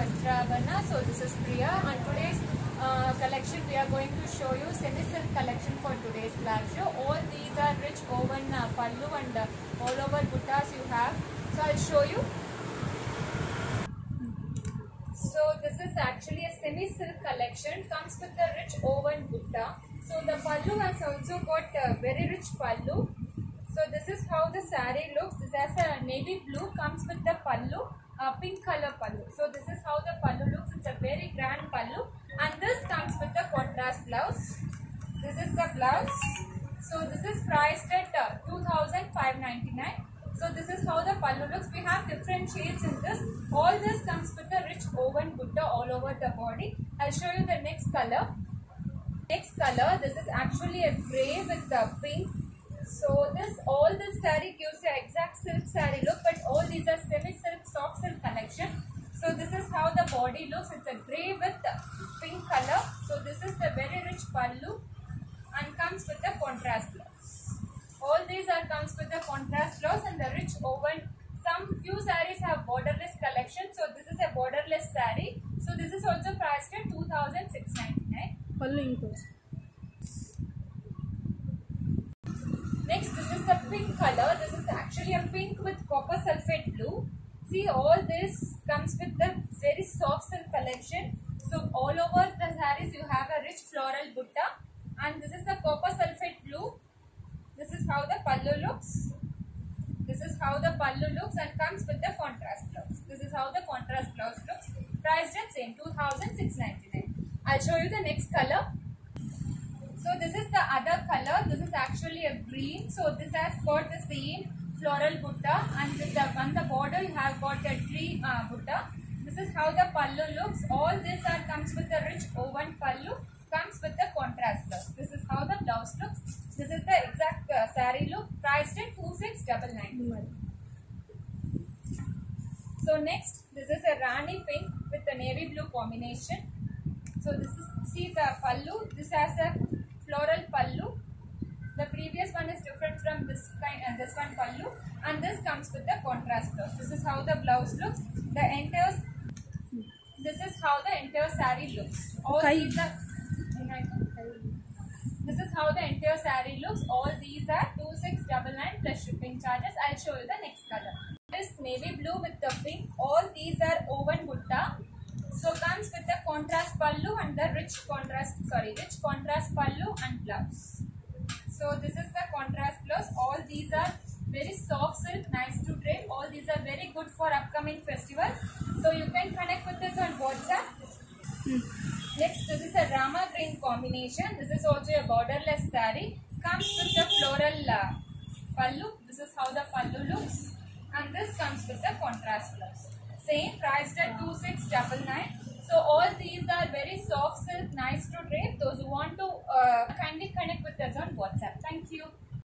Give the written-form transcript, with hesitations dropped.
Vastravana. So this is Priya, and today's collection we are going to show you semi-silk collection for today's live show. All these are rich woven pallu and all over buttas you have. So I'll show you. So this is actually a semi-silk collection, comes with the rich woven butta. So the pallu has also got a very rich pallu. So this is how the saree looks. This has a navy blue, comes with the pallu, pink color pallu. So this is how the pallu looks. It's a very grand pallu, and this comes with the contrast blouse. This is the blouse. So this is priced at 2,599. So this is how the pallu looks. We have different shades in this. All this comes with the rich woven butta all over the body. I'll show you the next color. Next color, this is actually a grey with the pink. So all this saree gives the exact silk saree look, but all these are semi-silk, soft silk collection. So this is how the body looks. It's a grey with pink color. So this is the very rich pallu and comes with the contrast blouse. All these comes with the contrast blouse and the rich woven. Some few sarees have borderless collection. So this is a borderless saree. So this is also priced at 2,699. Pallu. Next, this is the pink color. This is actually a pink with copper sulphate blue. See, all this comes with the very soft silk collection. So all over the sarees you have a rich floral butta, and this is the copper sulphate blue. This is how the pallu looks. This is how the pallu looks and comes with the contrast blouse. This is how the contrast blouse looks. Priced at same 2,699. I'll show you the next color. So this is the other color. This is actually a green. So this has got the same floral butta, and with on the border you have got a tree butta. This is how the pallu looks. All this comes with the rich woven pallu, comes with the contrast blouse. This is how the blouse looks. This is the exact saree look, priced at 2,699. So next, this is a rani pink with the navy blue combination. So this is, see the pallu. This has a floral pallu. The previous one is different from this kind and this one pallu, and this comes with the contrast blouse. This is how the blouse looks. This is how the entire saree looks. All these are. This is how the entire saree looks. All these are 2,699 plus shipping charges. I'll show you the next color. This navy blue with the pink. All these are woven butta. So comes with the contrast pallu and the rich contrast pallu and blouse. So this is the contrast blouse. All these are very soft silk, nice to drape. All these are very good for upcoming festivals. So you can connect with us on WhatsApp. Next, this is a Rama green combination. This is also a borderless saree. Comes with the floral pallu. This is how the pallu looks. And this comes with the contrast blouse. Same, priced at 2,699. So all